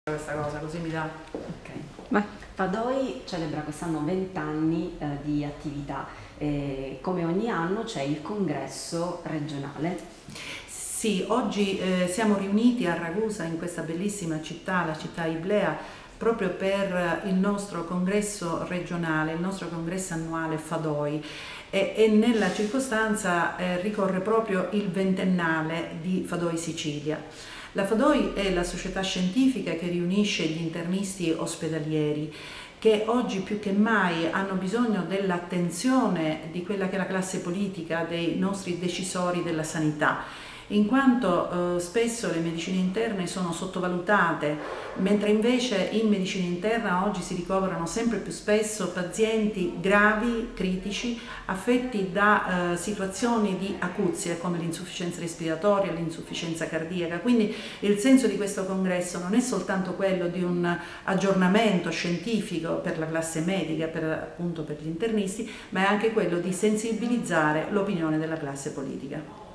questa cosa, così mi dà. Ok. Beh, Fadoi celebra quest'anno 20 anni di attività. Come ogni anno c'è il congresso regionale. Sì, oggi siamo riuniti a Ragusa, in questa bellissima città, la città Iblea, proprio per il nostro congresso regionale, il nostro congresso annuale Fadoi. E nella circostanza ricorre proprio il ventennale di Fadoi Sicilia. La Fadoi è la società scientifica che riunisce gli internisti ospedalieri, che oggi più che mai hanno bisogno dell'attenzione di quella che è la classe politica, dei nostri decisori della sanità, in quanto spesso le medicine interne sono sottovalutate, mentre invece in medicina interna oggi si ricoverano sempre più spesso pazienti gravi, critici, affetti da situazioni di acuzia come l'insufficienza respiratoria, l'insufficienza cardiaca. Quindi il senso di questo congresso non è soltanto quello di un aggiornamento scientifico per la classe medica, appunto per gli internisti, ma è anche quello di sensibilizzare l'opinione della classe politica.